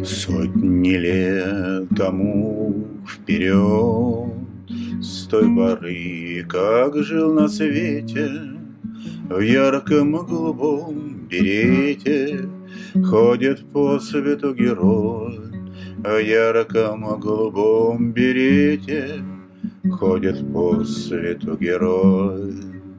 Сотни лет тому вперед, с той поры, как жил на свете, в ярком голубом берете ходит по свету герой. В ярком голубом берете ходит по свету герой.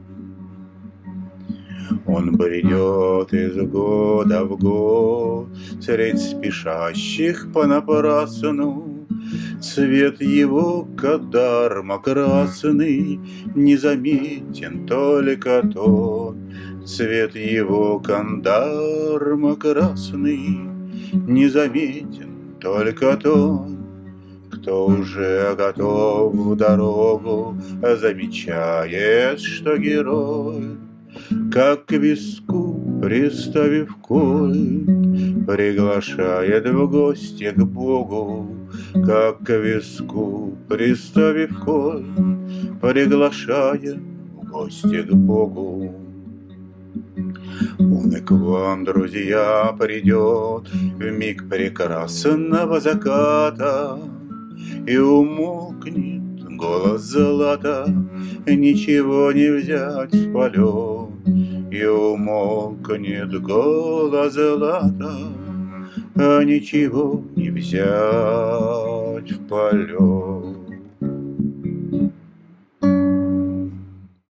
Он бредет из года в год средь спешащих понапрасну. Цвет его кадарма красный незаметен только тот. Цвет его кандарма красный незаметен только тот, кто уже готов в дорогу, замечает, что герой, как к виску приставив кольт, приглашает в гости к Богу. Как к виску приставив кольт, приглашает в гости к Богу. Он и к вам, друзья, придет в миг прекрасного заката, и умолкнет голос злата, ничего не взять в полет. И умолкнет голос злата, а ничего не взять в полет.